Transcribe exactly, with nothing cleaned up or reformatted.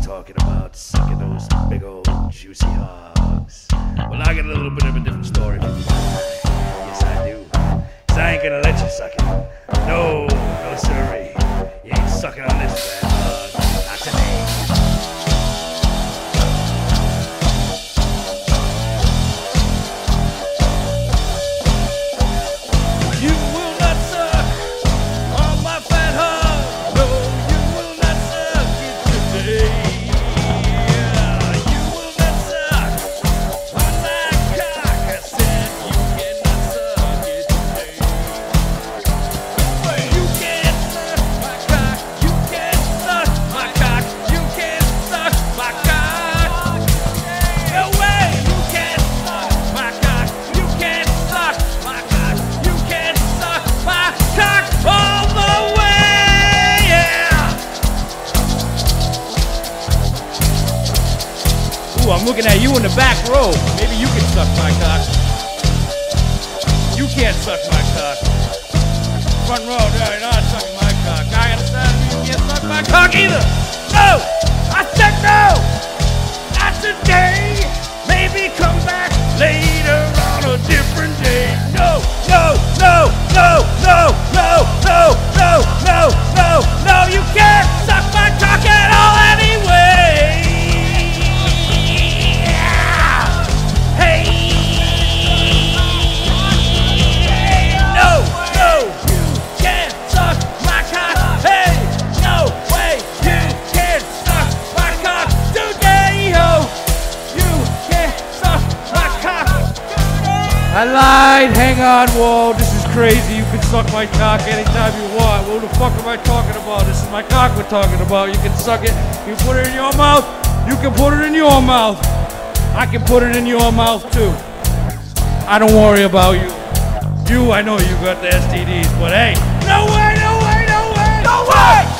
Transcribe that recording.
talking about sucking those big old juicy hogs. Well, I got a little bit of a different story for you. Yes, I do. Cause I ain't gonna let you suck it. No, no sirree. You ain't sucking on this bad hog. Not today. You will not suck on my fat hog. No, you will not suck it today. Yeah, you will not suck on my cock. I said you cannot suck it today. You can't suck my cock. You can't suck my cock. You can't suck my cock. No way. You can't suck my cock. You can't suck my cock. You can't suck my cock all the way. Yeah. Ooh, I'm looking at you in the back row. Maybe you can suck my cock. You can't suck my cock. Front row, no, you're not sucking my cock. I understand you can't suck my cock either. No! I said no! Not today. Maybe come back later on a different day. No, no, no, no, no, no, no, no, no, no, no, you can't suck my cock at all anyway. Hey, no, no, you can't suck my cock. Hey, no way, you can't suck my cock today. Yo, you can't suck my cock. I lied. Hang on, whoa. This is crazy. You can suck my cock anytime you want. What the fuck am I talking about? This is my cock we're talking about. You can suck it. You can put it in your mouth. You can put it in your mouth. I can put it in your mouth too. I don't worry about you. You, I know you got the S T Ds, but hey, no way, no way, no way, no way!